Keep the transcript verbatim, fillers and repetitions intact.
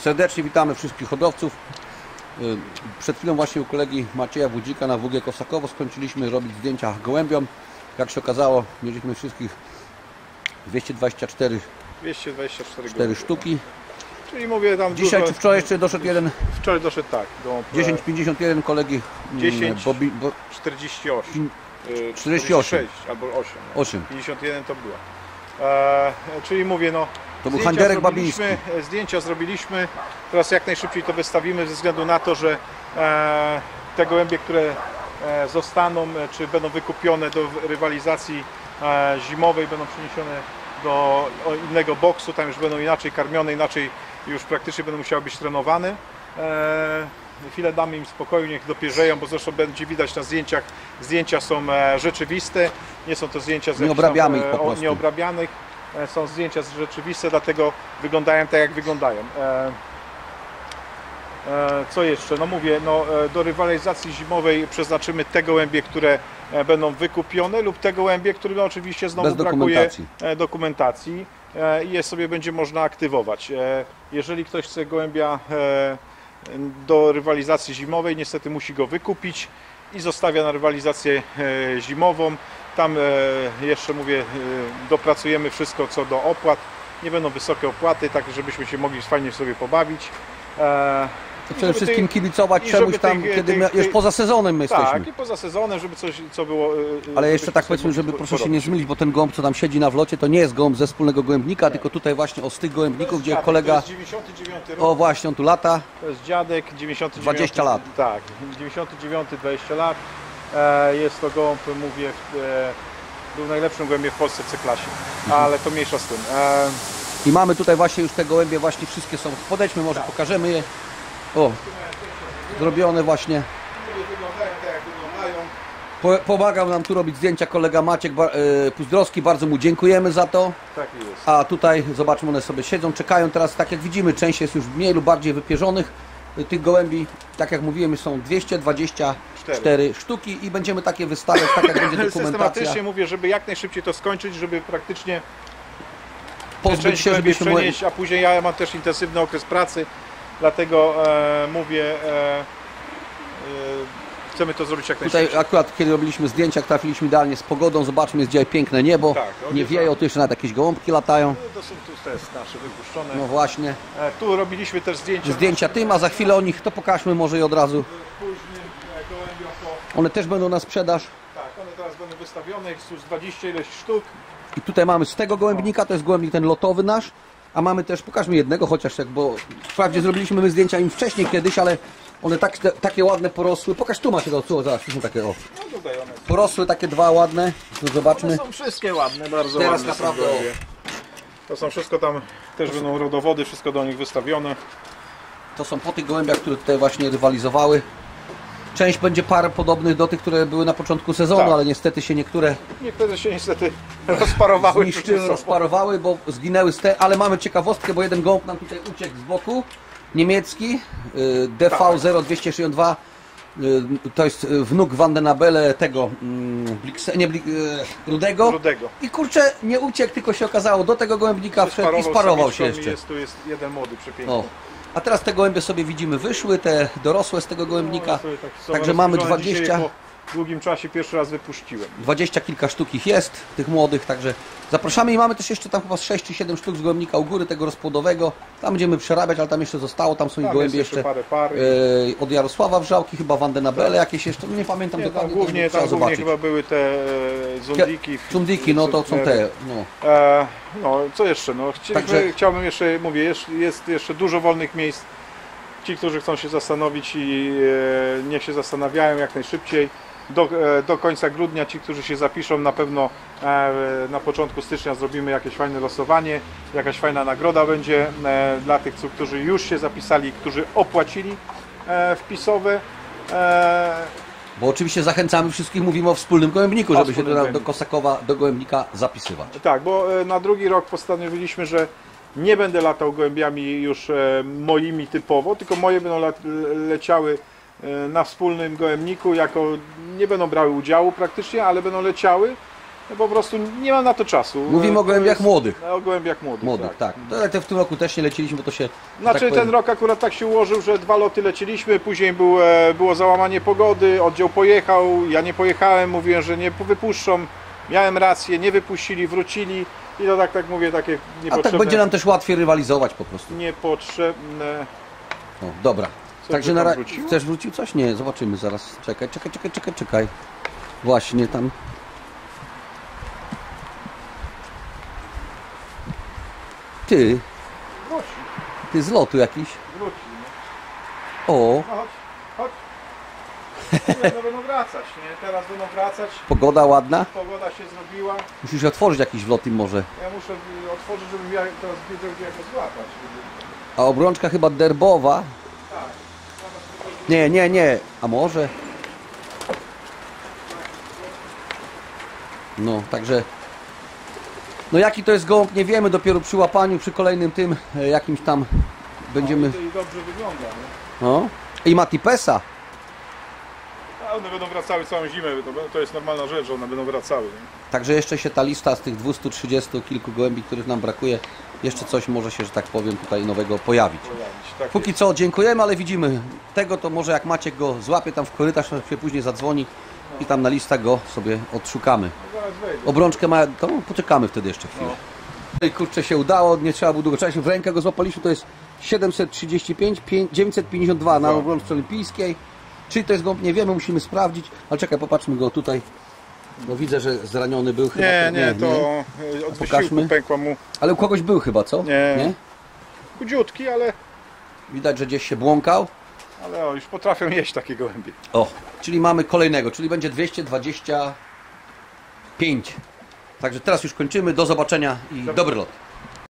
Serdecznie witamy wszystkich hodowców. Przed chwilą właśnie u kolegi Macieja Wójcika na W G Kosakowo skończyliśmy robić zdjęcia gołębiom. Jak się okazało, mieliśmy wszystkich dwieście dwadzieścia cztery, dwieście dwadzieścia cztery, cztery sztuki. Czyli mówię tam Dzisiaj dużo... czy wczoraj jeszcze doszedł jeden? Wczoraj doszedł tak. Do... dziesięć pięćdziesiąt jeden kolegi dziesięć Bobby, bo... czterdzieści osiem. czterdzieści osiem. sześć albo osiem. osiem. pięćdziesiąt jeden to była. E, czyli mówię no. To był Handerek zrobiliśmy, Babiński. Zdjęcia zrobiliśmy. Teraz jak najszybciej to wystawimy ze względu na to, że e, te gołębie, które e, zostaną czy będą wykupione do rywalizacji e, zimowej, będą przeniesione do innego boksu, tam już będą inaczej karmione, inaczej już praktycznie będą musiały być trenowane. E, chwilę damy im spokoju, niech dopierzeją, bo zresztą będzie widać na zdjęciach, zdjęcia są e, rzeczywiste, nie są to zdjęcia z nie obrabiamy ich po e, prostu. nieobrabianych, e, są zdjęcia rzeczywiste, dlatego wyglądają tak jak wyglądają. E, e, co jeszcze? No mówię, no, e, do rywalizacji zimowej przeznaczymy te gołębie, które e, będą wykupione lub te gołębie, którym no, oczywiście znowu Bez brakuje dokumentacji. e, dokumentacji e, i je sobie będzie można aktywować. E, jeżeli ktoś chce gołębia e, do rywalizacji zimowej, niestety musi go wykupić i zostawia na rywalizację e, zimową. Tam e, jeszcze mówię, e, dopracujemy wszystko co do opłat. Nie będą wysokie opłaty, tak żebyśmy się mogli fajnie sobie pobawić. E, To przede wszystkim tych, kibicować czemuś tam, tych, kiedy tych, już tych, poza sezonem my tak, jesteśmy. i poza sezonem, żeby coś co było... Ale jeszcze tak powiedzmy, żeby proszę się nie zmylić, bo ten gołąb, co tam siedzi na wlocie, to nie jest gołąb ze wspólnego gołębnika, nie. Tylko tutaj właśnie o z tych gołębników, gdzie dziadek, kolega... To jest dziewięćdziesiąty dziewiąty rok. O właśnie, on tu lata. To jest dziadek, dziewięćdziesiąty dziewiąty, dwadzieścia lat. Tak, dziewięćdziesiąty dziewiąty, dwadzieścia lat. E, jest to gołąb, mówię, e, był najlepszym gołębiem w Polsce w C-klasie, mhm. ale to mniejsza z tym. E, I mamy tutaj właśnie już te gołębie, właśnie wszystkie są. Podejdźmy, może tak. Pokażemy je. O, zrobione właśnie. Wyglądają tak jak wyglądają. Po, pomagał nam tu robić zdjęcia kolega Maciek e, Puzdrowski, bardzo mu dziękujemy za to. Tak jest. A tutaj, zobaczmy, one sobie siedzą, czekają teraz, tak jak widzimy, część jest już mniej lub bardziej wypierzonych. Tych gołębi, tak jak mówiłem, są dwieście dwadzieścia cztery sztuki i będziemy takie wystawiać, tak jak będzie dokumentacja. Systematycznie mówię, żeby jak najszybciej to skończyć, żeby praktycznie pozbyć się, żebyśmy przenieść, a później ja mam też intensywny okres pracy, dlatego e, mówię, e, e, chcemy to zrobić jak najszybciej. Tutaj akurat kiedy robiliśmy zdjęcia, trafiliśmy idealnie z pogodą, zobaczmy, jest dzisiaj piękne niebo, tak, nie wieją, tu jeszcze nawet jakieś gołąbki latają. To są tu też nasze wypuszczone. No właśnie. E, tu robiliśmy też zdjęcia. Zdjęcia tym, a za chwilę o nich to pokażmy może i od razu. Później gołębiom to... One też będą na sprzedaż. Tak, one teraz będą wystawione, jest już dwadzieścia ileś sztuk. I tutaj mamy z tego gołębnika, to jest gołębnik ten lotowy nasz, a mamy też, pokażmy jednego chociaż, jak, bo wprawdzie zrobiliśmy my zdjęcia im wcześniej kiedyś, ale one tak, te, takie ładne porosły. Pokaż, tu macie to, tu, zaraz, tu są takie, o. No tutaj one są. Porosły takie dwa ładne, tu zobaczmy. One są wszystkie ładne, bardzo Teraz ładne naprawdę, są gołębie. To są wszystko tam, też będą rodowody, wszystko do nich wystawione. To są po tych gołębiach, które tutaj właśnie rywalizowały. Część będzie par podobnych do tych, które były na początku sezonu, tak. ale niestety się niektóre Niektóre się niestety rozparowały. Zniszczyły, rozparowały, bo zginęły z te, ale mamy ciekawostkę, bo jeden gołąb nam tutaj uciekł z boku, niemiecki, D V zero dwieście sześćdziesiąt dwa, to jest wnuk Van den Abele tego, Blikse, nie, Blik, Rudego. Rudego. I kurczę, nie uciekł, tylko się okazało do tego gołębnika wszedł i sparował się jeszcze. Jest, tu jest jeden młody, przepiękny. O. A teraz te gołębie sobie widzimy wyszły, te dorosłe z tego gołębnika, no, tak także mamy dwadzieścia. Po długim czasie pierwszy raz wypuściłem. Dwadzieścia kilka sztuk ich jest, tych młodych, także zapraszamy i mamy też jeszcze tam chyba sześć czy siedem sztuk z gołębnika u góry, tego rozpłodowego. Tam będziemy przerabiać, ale tam jeszcze zostało, tam są i gołębie jeszcze, jeszcze parę par. Yy, od Jarosława Wrzałki, chyba Van den Abele, jakieś jeszcze, no nie pamiętam nie, dokładnie. Tam głównie, tam głównie chyba były te e, zundiki. Zundiki, no to są te. No, e, no co jeszcze? No, chci, także... Chciałbym jeszcze, mówię, jest, jest jeszcze dużo wolnych miejsc. Ci, którzy chcą się zastanowić i e, niech się zastanawiają jak najszybciej. Do, e, do końca grudnia ci, którzy się zapiszą, na pewno e, na początku stycznia zrobimy jakieś fajne losowanie, jakaś fajna nagroda będzie e, dla tych, którzy już się zapisali, którzy opłacili e, wpisowe. E, Bo oczywiście zachęcamy wszystkich, mówimy o wspólnym gołębniku, żeby się do, do Kosakowa, do gołębnika zapisywać. Tak, bo e, na drugi rok postanowiliśmy, że nie będę latał gołębiami już e, moimi typowo, tylko moje będą le, leciały e, na wspólnym gołębniku, jako nie będą brały udziału praktycznie, ale będą leciały No po prostu nie mam na to czasu. Mówimy o To gołębiach jest- młodych. O gołębiach młodych, Młodych, tak. tak. To, ale te w tym roku też nie leciliśmy, bo to się... Znaczy tak powiem, ten rok akurat tak się ułożył, że dwa loty leciliśmy, później był, e, było załamanie pogody, oddział pojechał, ja nie pojechałem, mówiłem, że nie wypuszczą, miałem rację, nie wypuścili, wrócili i to tak, tak mówię, takie A niepotrzebne. tak będzie nam też łatwiej rywalizować po prostu. Niepotrzebne. O, dobra. Co, Także ty na tam ra... wrócił? Chcesz wrócił coś? Nie, zobaczymy zaraz. Czekaj, czekaj, czekaj, czekaj, czekaj. Właśnie tam. Ty, Wróci, ty z lotu jakiś. wróci. O, No chodź, chodź. Nie, no będą wracać, nie? Teraz będą wracać. pogoda ładna. Pogoda się zrobiła. Musisz otworzyć jakiś wlot im może. Ja muszę y, otworzyć, żebym ja teraz wiedział, gdzie jak go złapać. A obrączka chyba derbowa. Tak. Nie, nie, nie. A może? No, także... No jaki to jest gołąb, nie wiemy. Dopiero przy łapaniu, przy kolejnym tym e, jakimś tam będziemy... No, i to dobrze wygląda, nie? No. I ma tipesa. A one będą wracały całą zimę, to, to jest normalna rzecz, że one będą wracały. Nie? Także jeszcze się ta lista z tych dwustu trzydziestu kilku gołębi, których nam brakuje, jeszcze coś może się, że tak powiem, tutaj nowego pojawić. Pojawić, tak Póki jest. co dziękujemy, ale widzimy tego, to może jak Maciek go złapie tam w korytarz, to się później zadzwoni i tam na listach go sobie odszukamy. Zaraz wejdę. Obrączkę ma, to poczekamy wtedy jeszcze chwilę. No. I kurczę się udało, nie trzeba było długo czekać. W rękę go złapaliśmy, to jest siedemset trzydzieści pięć, dziewięćset pięćdziesiąt dwa na No. obrączce olimpijskiej. Czyli to jest gąb, nie wiemy, musimy sprawdzić. Ale czekaj, popatrzmy go tutaj. Bo widzę, że zraniony był chyba. Nie, nie, to y, od Pokażmy. wysiłku pękła mu Ale u kogoś był chyba, co? Nie. chudziutki, ale, Widać, że gdzieś się błąkał. ale o, już potrafią jeść takie gołębie. O, czyli mamy kolejnego, czyli będzie dwieście dwadzieścia pięć. Także teraz już kończymy. Do zobaczenia i dobry lot.